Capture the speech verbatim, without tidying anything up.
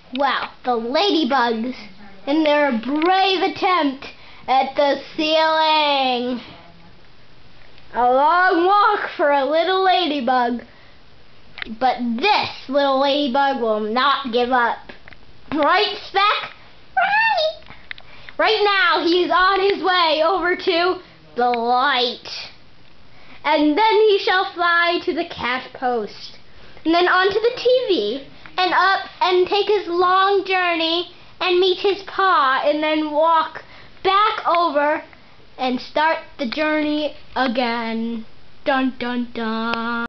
Wow, the Ladybugs in their brave attempt at the ceiling. A long walk for a little ladybug. But this little ladybug will not give up. Right, Speck? Right! Right now, he's on his way over to the light. And then he shall fly to the cat post. And then onto the T V. And up and take his long journey and meet his paw. And then walk back over and start the journey again. Dun dun dun.